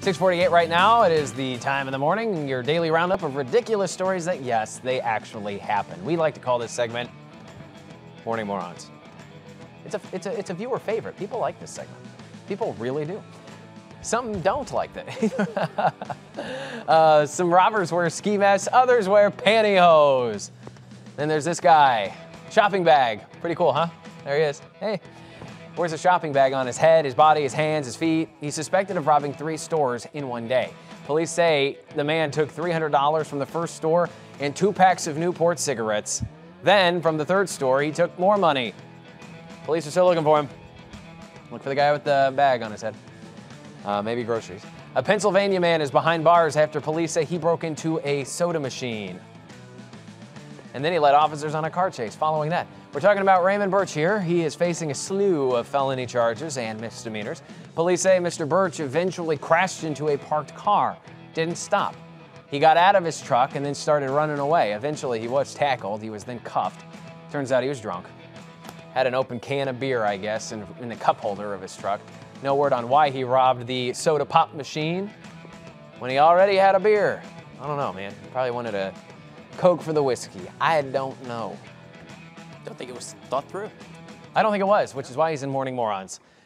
6:48 right now. It is the time of the morning, your daily roundup of ridiculous stories that, yes, they actually happen. We like to call this segment Morning Morons. It's a viewer favorite. People like this segment. People really do. Some don't like that. Some robbers wear ski masks, others wear pantyhose. Then there's this guy, shopping bag. Pretty cool, huh? There he is. Hey. Wears a shopping bag on his head, his body, his hands, his feet. He's suspected of robbing 3 stores in one day. Police say the man took $300 from the first store and 2 packs of Newport cigarettes. Then, from the third store, he took more money. Police are still looking for him. Look for the guy with the bag on his head. Maybe groceries. A Pennsylvania man is behind bars after police say he broke into a soda machine. And then he led officers on a car chase following that. We're talking about Raymond Birch here. He is facing a slew of felony charges and misdemeanors. Police say Mr. Birch eventually crashed into a parked car. Didn't stop. He got out of his truck and then started running away. Eventually, he was tackled. He was then cuffed. Turns out he was drunk. Had an open can of beer, I guess, in the cup holder of his truck. No word on why he robbed the soda pop machine when he already had a beer. I don't know, man. He probably wanted a Coke for the whiskey. I don't know. Don't think it was thought through. I don't think it was, which is why he's in Morning Morons.